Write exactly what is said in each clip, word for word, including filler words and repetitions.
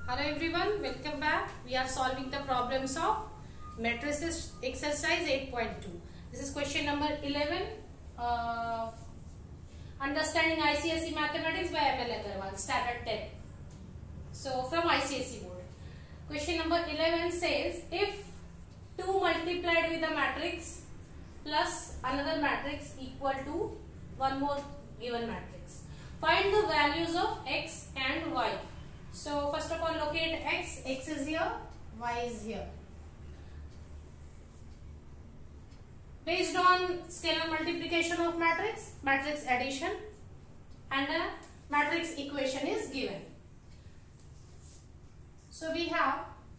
Hello everyone, welcome back. We are solving the problems of matrices exercise eight point two. This is question number eleven. Uh, understanding I C S E mathematics by M L Aggarwal, standard ten. So from I C S E board. Question number eleven says if two multiplied with a matrix plus another matrix equal to one more given matrix. Find the values of x and y. So first of all locate x, x is here, y is here. Based on scalar multiplication of matrix, matrix addition and a matrix equation is given. So we have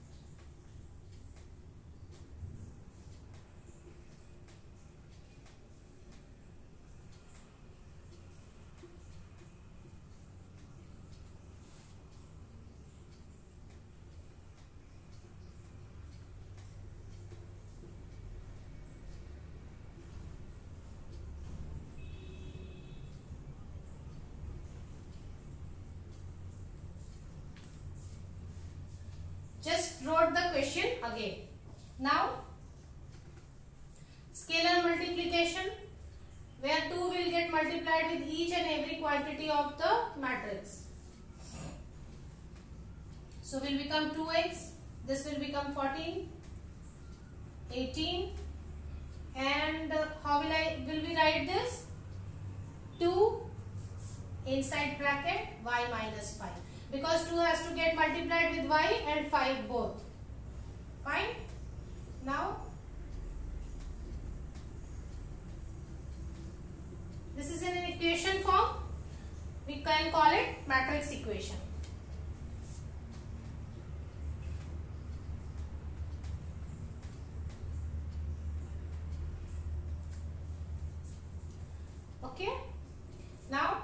just wrote the question again. Now scalar multiplication where two will get multiplied with each and every quantity of the matrix. So will become two x, this will become fourteen, eighteen, and how will I will we write this? two inside bracket y minus five. Because two has to get multiplied with y and five both. Fine. Now, this is in an equation form. We can call it matrix equation. Okay. Now,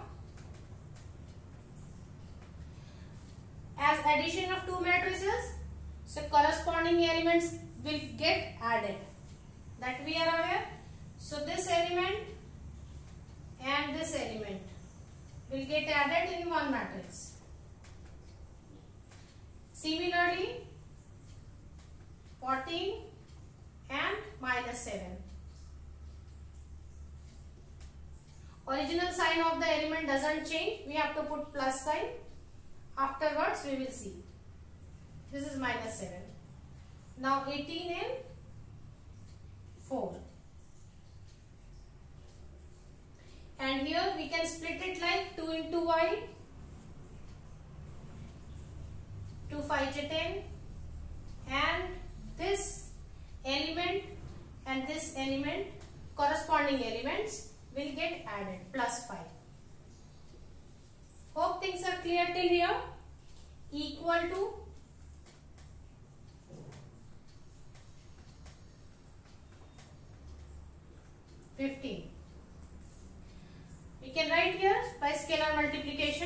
as addition of two matrices, so corresponding elements will get added. That we are aware. So this element and this element will get added in one matrix. Similarly, fourteen and minus seven. Original sign of the element doesn't change. We have to put plus sign. Afterwards we will see. This is minus seven. Now eighteen and four. And here we can split it like two into y. two, five, ten. And this element and this element, corresponding elements will get added, plus five. Hope things are clear till here. Equal to fifteen. We can write here by scalar multiplication.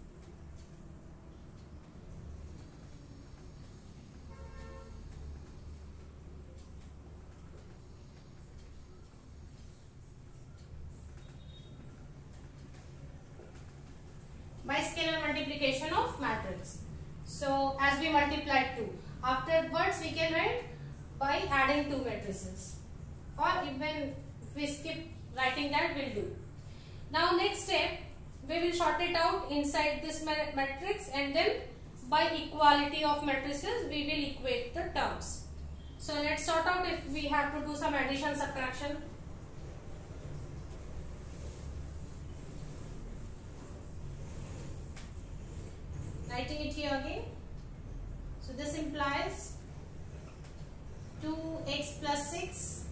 By scalar multiplication of matrix. So as we multiplied two, afterwards we can write by adding two matrices, or even if we skip writing that will do. Now next step, we will sort it out inside this matrix, and then by equality of matrices we will equate the terms. So let's sort out if we have to do some addition, subtraction. Writing it here again. So this implies two x plus six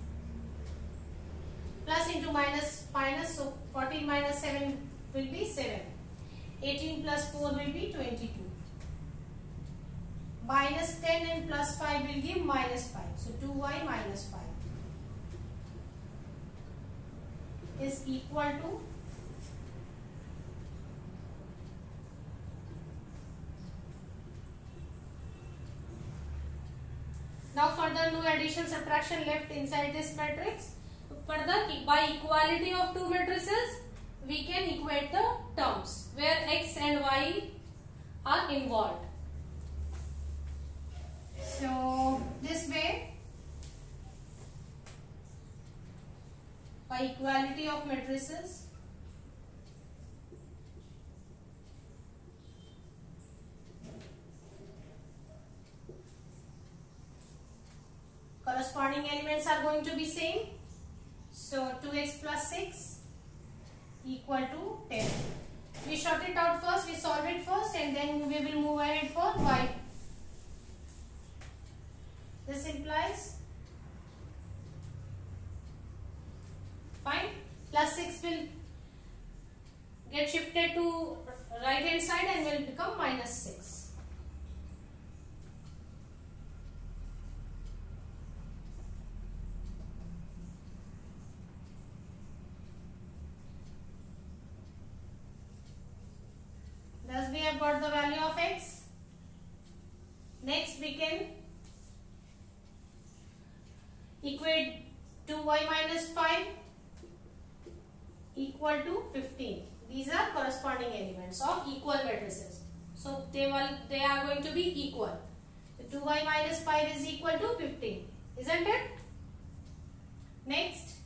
plus into minus minus, so fourteen minus seven will be seven. eighteen plus four will be twenty-two. Minus ten and plus five will give minus five. So two y minus five is equal to now further no addition subtraction left inside this matrix. Further by equality of two matrices we can equate the terms where x and y are involved. So this way, by equality of matrices, corresponding elements are going to be same. So two x plus six equal to ten. We sort it out first, we solve it first, and then we will move ahead for y. This implies, fine, plus six will get shifted to right hand side and will become minus six. Thus we have got the value of x. Next we can equate two y minus five equal to fifteen. These are corresponding elements of equal matrices. So they will they are going to be equal. So two y minus five is equal to fifteen, isn't it? Next,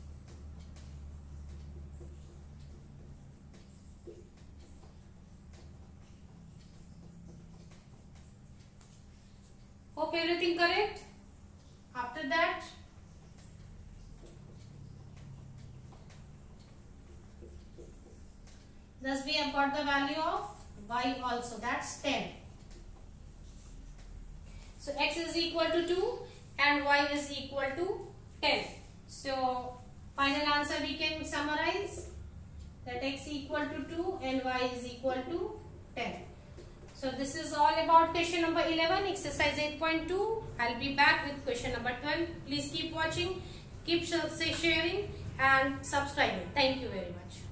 hope everything correct. After that, thus we have got the value of y also, that's ten. So x is equal to two and y is equal to ten. So final answer we can summarize that x equal to two and y is equal to ten. So this is all about question number eleven, exercise eight point two. I'll be back with question number twelve. Please keep watching, keep sharing and subscribing. Thank you very much.